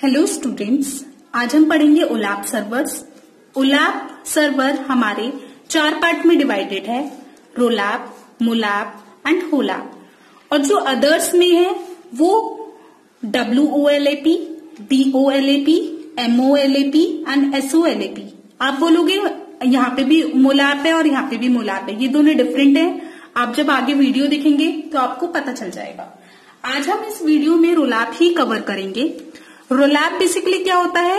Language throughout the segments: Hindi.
हेलो स्टूडेंट्स, आज हम पढ़ेंगे ओलाप सर्वर्स। ओलाप सर्वर हमारे 4 पार्ट में डिवाइडेड है, रोलाप, मोलाप एंड होलाप। और जो अदर्स में है वो WOLAP, DOLAP, MOLAP and SOLAP। आप बोलोगे यहाँ पे भी मोलाप है और यहाँ पे भी मोलाप है, ये दोनों डिफरेंट है। आप जब आगे वीडियो देखेंगे तो आपको पता चल जाएगा। आज हम इस वीडियो में रोलाप ही कवर करेंगे। रोलाप बेसिकली क्या होता है?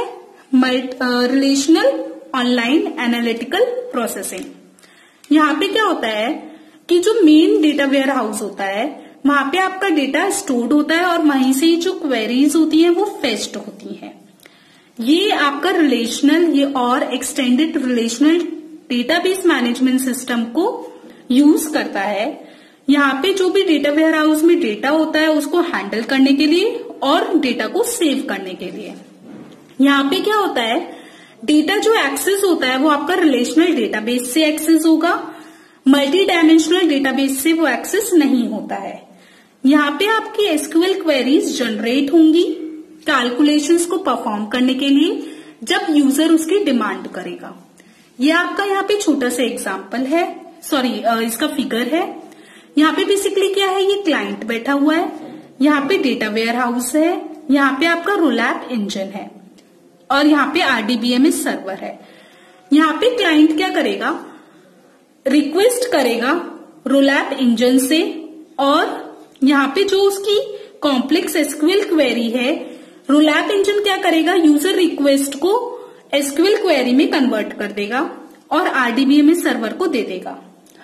Relational online analytical processing. यहाँ पे क्या होता है कि जो मेन डेटा वेयर हाउस होता है वहां पे आपका डेटा स्टोर्ड होता है और वहीं से जो क्वेरीज होती हैं वो फेच्ड होती हैं। ये आपका रिलेशनल ये और extended relational database management system को यूज करता है। यहाँ पे जो भी डेटा वेयर हाउस में डेटा होता है उसको हैंडल करने के लिए और डेटा को सेव करने के लिए। यहाँ पे क्या होता है, डेटा जो एक्सेस होता है वो आपका रिलेशनल डेटाबेस से एक्सेस होगा, मल्टी डायमेंशनल डेटाबेस से वो एक्सेस नहीं होता है। यहाँ पे आपकी एसक्यूएल क्वेरीज जनरेट होंगी कैलकुलेशंस को परफॉर्म करने के लिए जब यूजर उसकी डिमांड करेगा। ये आपका यहाँ पे छोटा सा एग्जाम्पल है, इसका फिगर है। यहाँ पे बेसिकली क्या है, ये क्लाइंट बैठा हुआ है, यहाँ पे डेटा वेयर हाउस है, यहाँ पे आपका रोलैप इंजन है और यहाँ पे RDBMS सर्वर है। यहाँ पे क्लाइंट क्या करेगा, रिक्वेस्ट करेगा रोलैप इंजन से और यहाँ पे जो उसकी कॉम्प्लेक्स एसक्यूएल क्वेरी है रोलैप इंजन क्या करेगा, यूजर रिक्वेस्ट को एसक्यूएल क्वेरी में कन्वर्ट कर देगा और RDBMS सर्वर को दे देगा।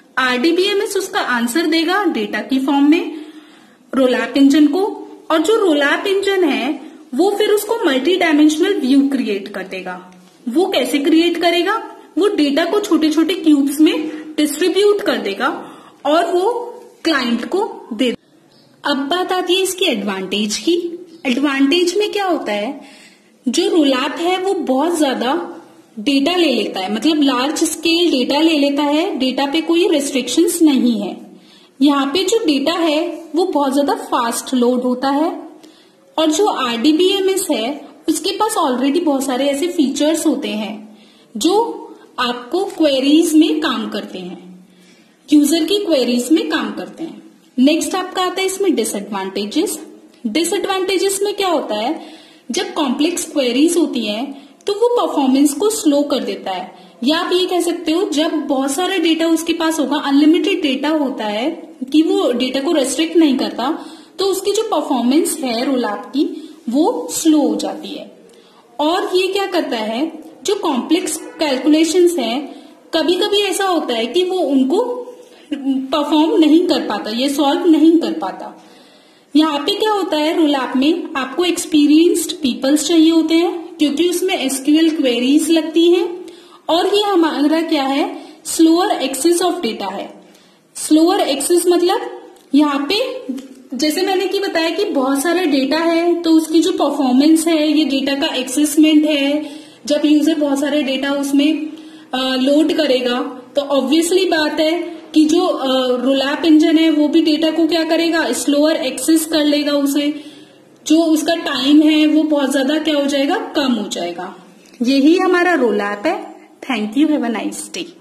RDBMS उसका आंसर देगा डेटा की फॉर्म में रोलैप इंजन को, और जो रोलैप इंजन है वो फिर उसको मल्टी डायमेंशनल व्यू क्रिएट कर देगा। वो कैसे क्रिएट करेगा, वो डेटा को छोटे छोटे क्यूब्स में डिस्ट्रीब्यूट कर देगा और वो क्लाइंट को दे देगा। अब बात आती है इसकी एडवांटेज की। एडवांटेज में क्या होता है, जो रोलैप है वो बहुत ज्यादा डेटा ले लेता है, मतलब लार्ज स्केल डेटा ले लेता है, डेटा पे कोई रिस्ट्रिक्शंस नहीं है। यहाँ पे जो डेटा है वो बहुत ज्यादा फास्ट लोड होता है और जो RDBMS है उसके पास ऑलरेडी बहुत सारे ऐसे फीचर्स होते हैं जो आपको क्वेरीज में काम करते हैं, यूजर की क्वेरीज में काम करते हैं। नेक्स्ट आपका आता है इसमें डिसएडवांटेजेस। डिसएडवांटेजेस में क्या होता है, जब कॉम्प्लेक्स क्वेरीज होती हैं तो वो परफॉर्मेंस को स्लो कर देता है, या आप ये कह सकते हो जब बहुत सारा डेटा उसके पास होगा, अनलिमिटेड डेटा होता है कि वो डेटा को रेस्ट्रिक्ट नहीं करता, तो उसकी जो परफॉर्मेंस है रोलैप की वो स्लो हो जाती है। और ये क्या करता है, जो कॉम्प्लेक्स कैलकुलेशंस है कभी कभी ऐसा होता है कि वो उनको परफॉर्म नहीं कर पाता, ये सॉल्व नहीं कर पाता। यहाँ पे क्या होता है, रोलैप में आपको एक्सपीरियंस्ड पीपल्स चाहिए होते हैं क्योंकि उसमें एसक्यूएल क्वेरीज लगती हैं और ये हमारा क्या है, स्लोअर एक्सेस ऑफ डेटा है। स्लोअर एक्सेस मतलब यहाँ पे जैसे मैंने की बताया कि बहुत सारा डेटा है तो उसकी जो परफॉर्मेंस है, ये डेटा का एक्सेसमेंट है, जब यूजर बहुत सारे डेटा उसमें लोड करेगा तो ऑब्वियसली बात है कि जो रोलैप इंजन है वो भी डेटा को क्या करेगा, स्लोअर एक्सेस कर लेगा, उसे जो उसका टाइम है वो बहुत ज्यादा क्या हो जाएगा, कम हो जाएगा। यही हमारा रोलैप है। Thank you, have a nice day.